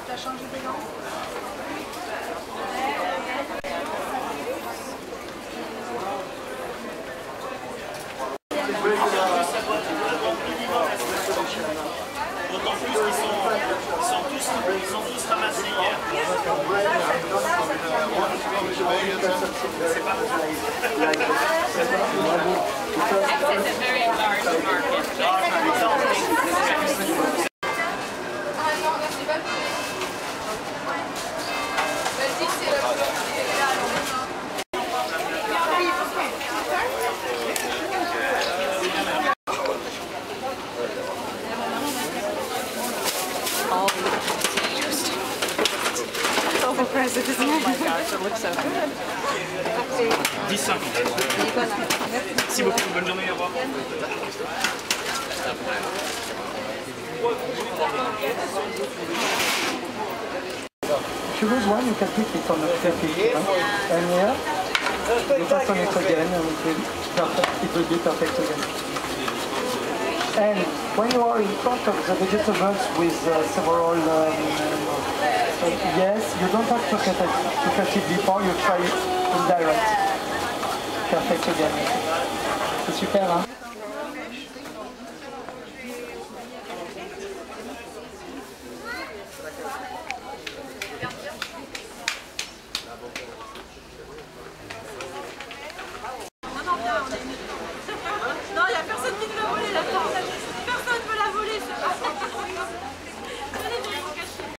Tu as changé de gants? D'autant plus qu'ils sont tous ramassés hier. C'est pas It's a very large market. It isn't. Oh my gosh, it looks so good. 10,50. Merci beaucoup, bonne journée, au revoir. If you lose one, you can pick it on the same picture. And here, you just on it again, and it will be perfect again. And when you are in front of the vegetables with several, yes, you don't have to cut it before, you try it indirect. Perfect again. C'est super, hein?